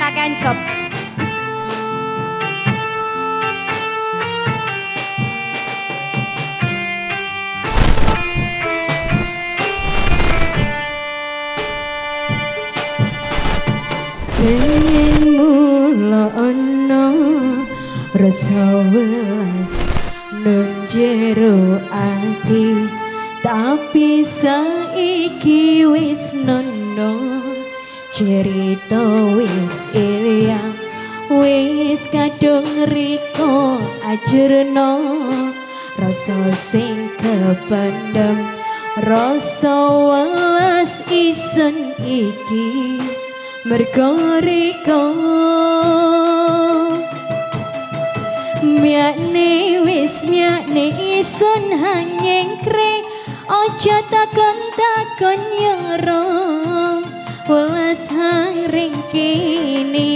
Kak Kencop. Pengen mula ana rasa welas nang jero ati, tapi saiki wis nono cerita wis ilang, wis kadung riko ajurno rasa sing kependem, rasa welas isen iki mergo riko miakne wis miakne isen hanyengkre aja takon nyoro welas hang kini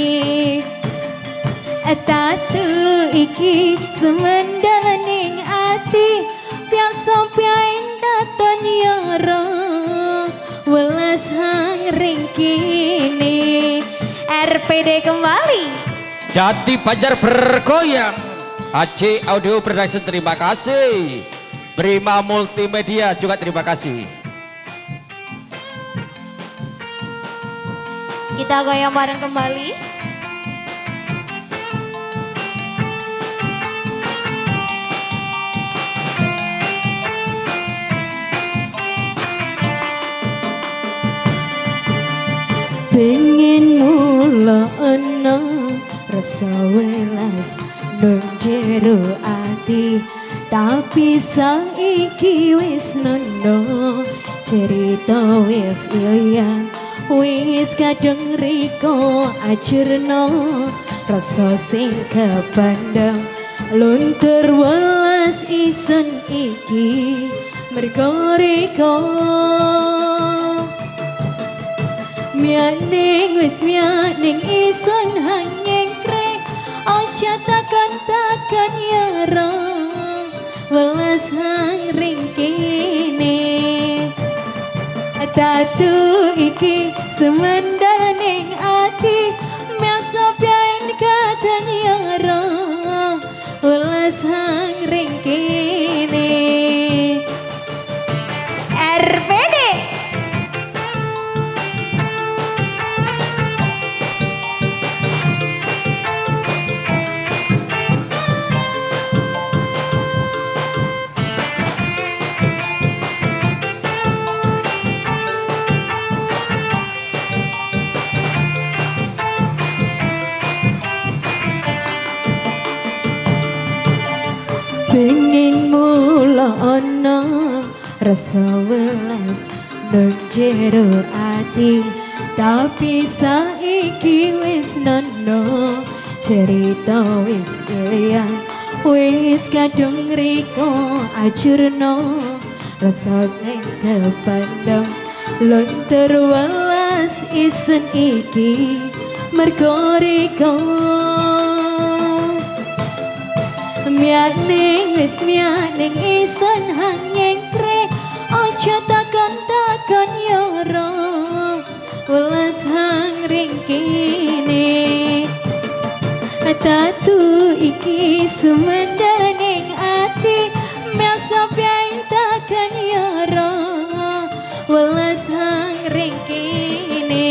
tatu iki semendal ning ati biasa piain daton nyoro welas hang kini. RPD kembali Jati Banjar bergoyang. AC Audio Production terima kasih. Prima Multimedia juga terima kasih. kita goyang bareng kembali. pengen mula ana rasa welas nang jero ati, tapi saiki wis nono cerita wis ilang, wis kadung riko ajurno rasa sing kependem, luntur welas isen iki mergo riko mianing wis mianing ison hanyengkre aja takon yara welas hang kene tatu iki semendal ning ati biasa piain katan yara welas hang kene. RPD pengen mula ana rasa welas nang jero ati, tapi saiki wis nono cerita wis ilang, wis kadung riko ajurno rasa ning kependem, luntur welas isen iki mergo riko mianing wis mianing isen hanyengkre aja takon yoro welas hang kene tatu iki semendal ning ati biasa piain takon yoro welas hang kene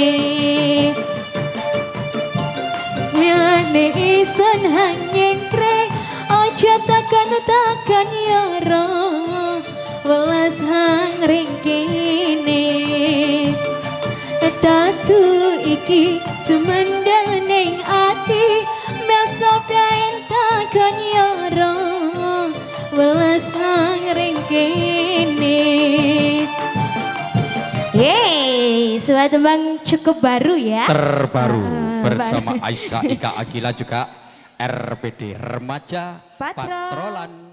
mianing isen hanyengkre aja takon yara welas hang kene tatu iki semendal ning ati biasa piain takon yara welas hang kene. Yeay, sebuah tembang cukup baru ya. Terbaru bersama Aisyah Ika Akila juga RPD Remaja Patrolan. Patrolan.